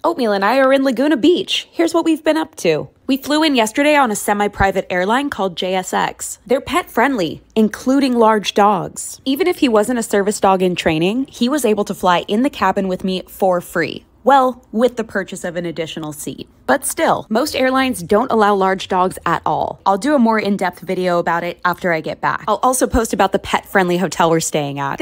Oatmeal and I are in Laguna Beach. Here's what we've been up to. We flew in yesterday on a semi-private airline called JSX. They're pet-friendly, including large dogs. Even if he wasn't a service dog in training, he was able to fly in the cabin with me for free. Well, with the purchase of an additional seat. But still, most airlines don't allow large dogs at all. I'll do a more in-depth video about it after I get back. I'll also post about the pet-friendly hotel we're staying at.